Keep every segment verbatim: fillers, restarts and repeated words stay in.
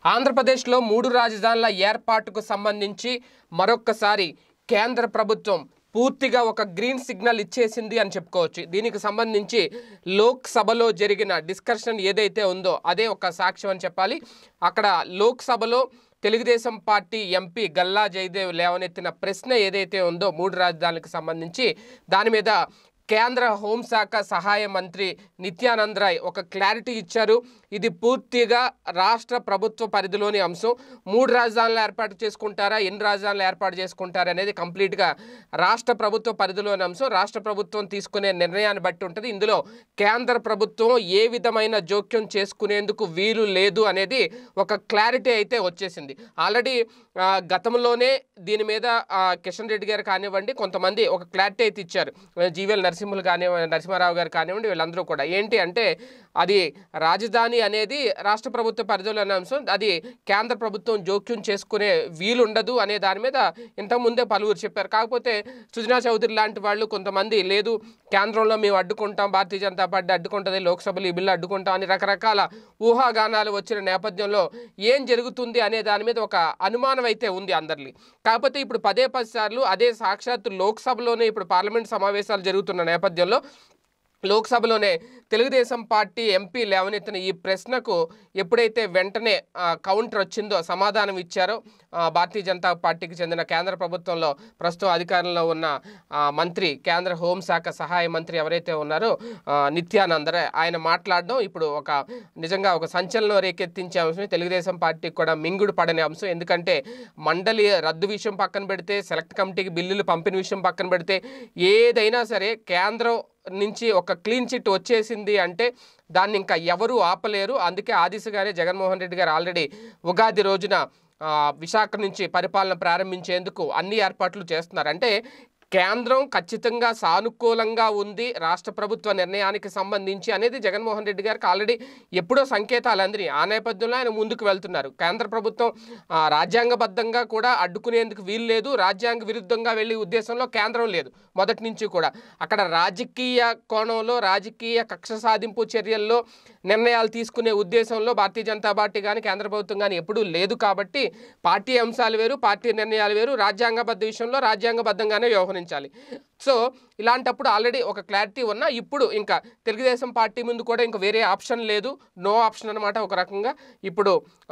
ఆంధ్రప్రదేశ్లో మూడు రాజధానుల ఏర్పాటుకు సంబంధించి మరొక్కసారి కేంద్ర ప్రభుత్వం పూర్తిగా ఒక గ్రీన్ సిగ్నల్ ఇచ్చేసింది అని చెప్పుకోవచ్చు. దీనికి సంబంధించి లోక్సభలో జరిగిన డిస్కషన్ ఏదైతే ఉందో అదే ఒక సాక్ష్యం అని చెప్పాలి. అక్కడ లోక్సభలో తెలుగుదేశం పార్టీ ఎంపీ గల్లా జయదేవ్ లేవనెత్తిన ప్రశ్న ఏదైతే ఉందో మూడు రాజధానులకు సంబంధించి దాని మీద కేంద్ర హోంశాఖ సహాయ మంత్రి నిత్యానంద్ రాయ్ ఒక క్లారిటీ ఇచ్చారు. ఇది పూర్తిగా రాష్ట్ర ప్రభుత్వ పరిధిలోని అంశం. మూడు రాజధానులు ఏర్పాటు చేసుకుంటారా, ఎన్ని రాజధానులు ఏర్పాటు చేసుకుంటారా అనేది కంప్లీట్గా రాష్ట్ర ప్రభుత్వ పరిధిలోని అంశం. రాష్ట్ర ప్రభుత్వం తీసుకునే నిర్ణయాన్ని బట్టి ఉంటుంది. ఇందులో కేంద్ర ప్రభుత్వం ఏ విధమైన జోక్యం చేసుకునేందుకు వీలు లేదు అనేది ఒక క్లారిటీ అయితే వచ్చేసింది. ఆల్రెడీ గతంలోనే దీని మీద కిషన్ రెడ్డి గారు కానివ్వండి, కొంతమంది ఒక క్లారిటీ అయితే ఇచ్చారు. జీవీఎల్ నరసింహులు కానివ్వండి, నరసింహారావు గారు కానివ్వండి, వీళ్ళందరూ కూడా ఏంటి అంటే అది రాజధాని అనేది రాష్ట్ర ప్రభుత్వ పరిధిలోని అంశం, అది కేంద్ర ప్రభుత్వం జోక్యం చేసుకునే వీలుండదు అనే దాని మీద ఇంతకుముందే పలువురు చెప్పారు. కాకపోతే సుజనా చౌదరి లాంటి వాళ్ళు కొంతమంది లేదు కేంద్రంలో మేము అడ్డుకుంటాం, భారతీయ జనతా పార్టీ అడ్డుకుంటుంది, లోక్సభలో ఈ బిల్లు అడ్డుకుంటాం అని రకరకాల ఊహాగానాలు వచ్చిన నేపథ్యంలో ఏం జరుగుతుంది అనే దాని మీద ఒక అనుమానం అయితే ఉంది అందరినీ. కాకపోతే ఇప్పుడు పదే పది సార్లు అదే సాక్షాత్తు లోక్సభలోనే ఇప్పుడు పార్లమెంట్ సమావేశాలు జరుగుతున్న నేపథ్యంలో లోక్సభలోనే తెలుగుదేశం పార్టీ ఎంపీ లేవనెత్తిన ఈ ప్రశ్నకు ఎప్పుడైతే వెంటనే కౌంటర్ వచ్చిందో, సమాధానం ఇచ్చారో భారతీయ జనతా పార్టీకి చెందిన కేంద్ర ప్రభుత్వంలో ప్రస్తుతం అధికారంలో ఉన్న మంత్రి, కేంద్ర హోంశాఖ సహాయ మంత్రి ఎవరైతే ఉన్నారో నిత్యానంద్ రాయ్, ఆయన మాట్లాడడం ఇప్పుడు ఒక నిజంగా ఒక సంచలనం రేకెత్తించే అంశం. తెలుగుదేశం పార్టీకి కూడా మింగుడు పడని అంశం. ఎందుకంటే మండలి రద్దు విషయం పక్కన పెడితే, సెలెక్ట్ కమిటీకి బిల్లులు పంపిన విషయం పక్కన పెడితే, ఏదైనా సరే కేంద్రం నుంచి ఒక క్లీన్ చిట్ వచ్చేసింది అంటే దాన్ని ఇంకా ఎవరు ఆపలేరు. అందుకే ఆ దిశగానే జగన్మోహన్ రెడ్డి గారు ఆల్రెడీ ఉగాది రోజున విశాఖ నుంచి పరిపాలన ప్రారంభించేందుకు అన్ని ఏర్పాట్లు చేస్తున్నారు. అంటే కేంద్రం ఖచ్చితంగా సానుకూలంగా ఉంది రాష్ట్ర ప్రభుత్వ నిర్ణయానికి సంబంధించి అనేది జగన్మోహన్ రెడ్డి గారికి ఆల్రెడీ ఎప్పుడో సంకేతాలు అందినాయి. ఆ నేపథ్యంలో ఆయన ముందుకు వెళ్తున్నారు. కేంద్ర ప్రభుత్వం రాజ్యాంగబద్ధంగా కూడా అడ్డుకునేందుకు వీలు లేదు, రాజ్యాంగ విరుద్ధంగా వెళ్ళే ఉద్దేశంలో కేంద్రం లేదు మొదటి నుంచి కూడా. అక్కడ రాజకీయ కోణంలో, రాజకీయ కక్ష సాధింపు చర్యల్లో నిర్ణయాలు తీసుకునే ఉద్దేశంలో భారతీయ జనతా పార్టీ కానీ కేంద్ర ప్రభుత్వం కానీ ఎప్పుడూ లేదు. కాబట్టి పార్టీ అంశాలు వేరు, పార్టీ నిర్ణయాలు వేరు, రాజ్యాంగబద్ధ విషయంలో రాజ్యాంగబద్ధంగానే వ్యవహరించాలి. సో ఇలాంటప్పుడు ఆల్రెడీ ఒక క్లారిటీ ఉన్నా ఇప్పుడు ఇంకా తెలుగుదేశం పార్టీ ముందు కూడా ఇంకా వేరే ఆప్షన్ లేదు, నో ఆప్షన్ అనమాట. ఒక రకంగా ఇప్పుడు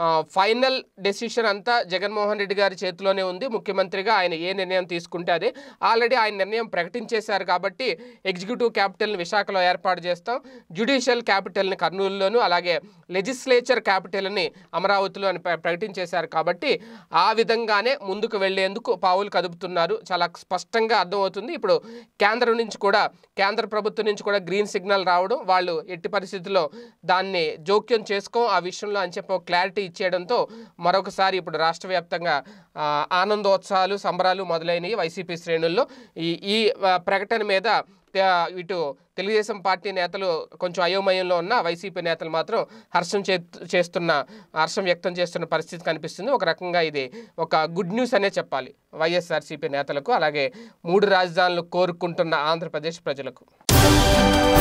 ఫైనల్ డెసిషన్ అంతా జగన్మోహన్ రెడ్డి గారి చేతిలోనే ఉంది. ముఖ్యమంత్రిగా ఆయన ఏ నిర్ణయం తీసుకుంటే అదే. ఆల్రెడీ ఆయన నిర్ణయం ప్రకటించేశారు కాబట్టి ఎగ్జిక్యూటివ్ క్యాపిటల్ని విశాఖలో ఏర్పాటు చేస్తాం, జ్యుడిషియల్ క్యాపిటల్ని కర్నూలులోను, అలాగే లెజిస్లేచర్ క్యాపిటల్ని అమరావతిలో అని ప్రకటించేశారు. కాబట్టి ఆ విధంగానే ముందుకు వెళ్లేందుకు పావులు కదుపుతున్నారు. చాలా స్పష్టంగా అర్థమవుతుంది. ఇప్పుడు కేంద్రం నుంచి కూడా, కేంద్ర ప్రభుత్వం నుంచి కూడా గ్రీన్ సిగ్నల్ రావడం, వాళ్ళు ఎట్టి పరిస్థితుల్లో దాన్ని జోక్యం చేసుకో ఆ విషయంలో అని చెప్పి క్లారిటీ ఇచ్చేయడంతో మరొకసారి ఇప్పుడు రాష్ట్ర వ్యాప్తంగా ఆనందోత్సవాలు, సంబరాలు మొదలైనవి వైసీపీ శ్రేణుల్లో. ఈ ఈ ప్రకటన మీద ఇటు తెలుగుదేశం పార్టీ నేతలు కొంచెం అయోమయంలో ఉన్న, వైసీపీ నేతలు మాత్రం హర్షం చే చేస్తున్న హర్షం వ్యక్తం చేస్తున్న పరిస్థితి కనిపిస్తుంది. ఒక రకంగా ఇది ఒక గుడ్ న్యూస్ అనే చెప్పాలి వైఎస్ఆర్సీపీ నేతలకు, అలాగే మూడు రాజధానులు కోరుకుంటున్న ఆంధ్రప్రదేశ్ ప్రజలకు.